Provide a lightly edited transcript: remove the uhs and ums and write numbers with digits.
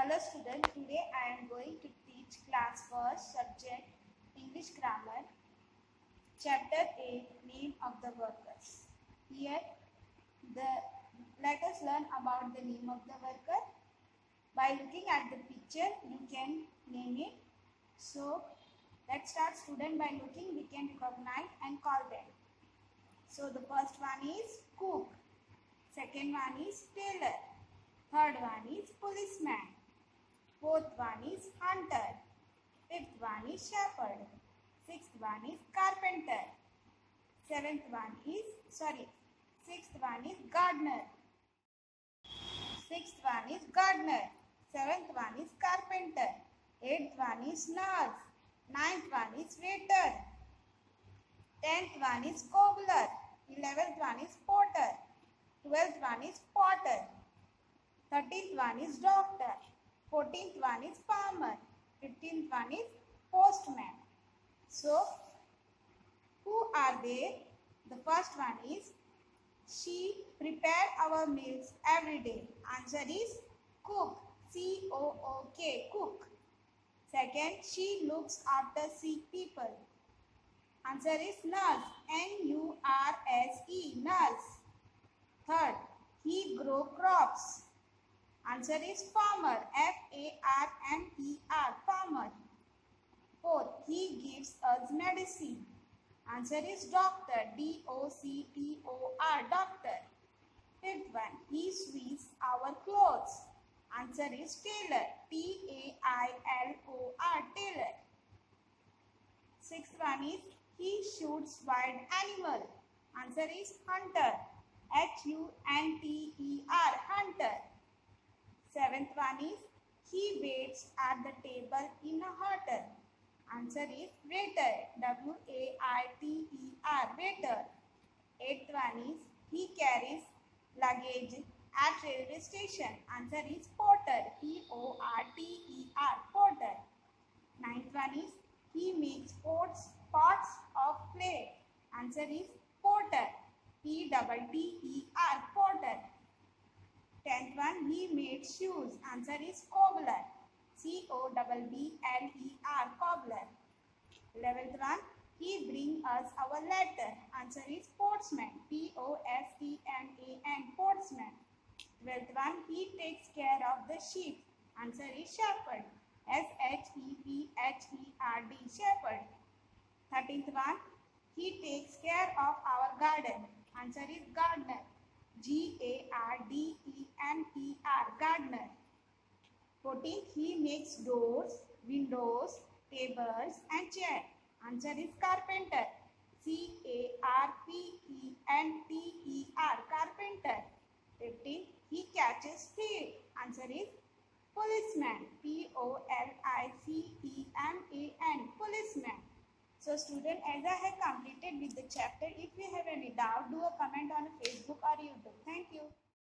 Hello students, today I am going to teach class 1st subject English grammar, chapter 8, name of the workers. Here let us learn about the name of the worker. By looking at the picture you can name it. So let's start student. By looking we can recognize and call them. So the first one is cook, second one is tailor, third one is policeman, fourth one is hunter, fifth one is shepherd, sixth one is carpenter, sixth one is gardener, sixth one is gardener, seventh one is carpenter, eighth one is nurse, ninth one is waiter, 10th one is cobbler, 11th one is porter, 12th one is potter, 13th one is doctor, 14th one is farmer, 15th one is postman. So, who are they? The first one is, she prepare our meals every day. Answer is cook, C-O-O-K, cook. Second, she looks after sick people. Answer is nurse, N-U-R-S-E, nurse. Third, he grow crops. Answer is farmer, F-A-R-M-E-R, farmer. Fourth, he gives us medicine. Answer is doctor, D-O-C-T-O-R, doctor. Fifth one, he sweeps our clothes. Answer is tailor, T-A-I-L-O-R, tailor. Sixth one is, he shoots wild animal. Answer is hunter, H-U-N-T-E-R, hunter. Seventh one is, he waits at the table in a hotel. Answer is waiter, W-A-I-T-E-R, waiter. Eighth one is, he carries luggage at railway station. Answer is porter, P-O-R-T-E-R, porter. Ninth one is, he makes pots of clay. Answer is potter, P-T-T-E-R, potter. 10th one, he made shoes. Answer is cobbler, C-O-B-B-L-E-R, cobbler. 11th one, he bring us our letter. Answer is postman, P-O-S-T-M-A-N, postman. 12th one, he takes care of the sheep. Answer is shepherd, S-H-E-P-H-E-R-D, shepherd. 13th one, he takes care of our garden. Answer is gardener, G-A-R-D-E-N-E-R, gardener. 14th, he makes doors, windows, tables and chairs. Answer is carpenter, C-A-R-P-E-N-T-E-R, carpenter. 15th, he catches thief. Answer is policeman, P-O-L-I-C-E-M-A-N, policeman. So student, as I have completed with the chapter, if you have any doubt, do a comment on Facebook or YouTube. Thank you.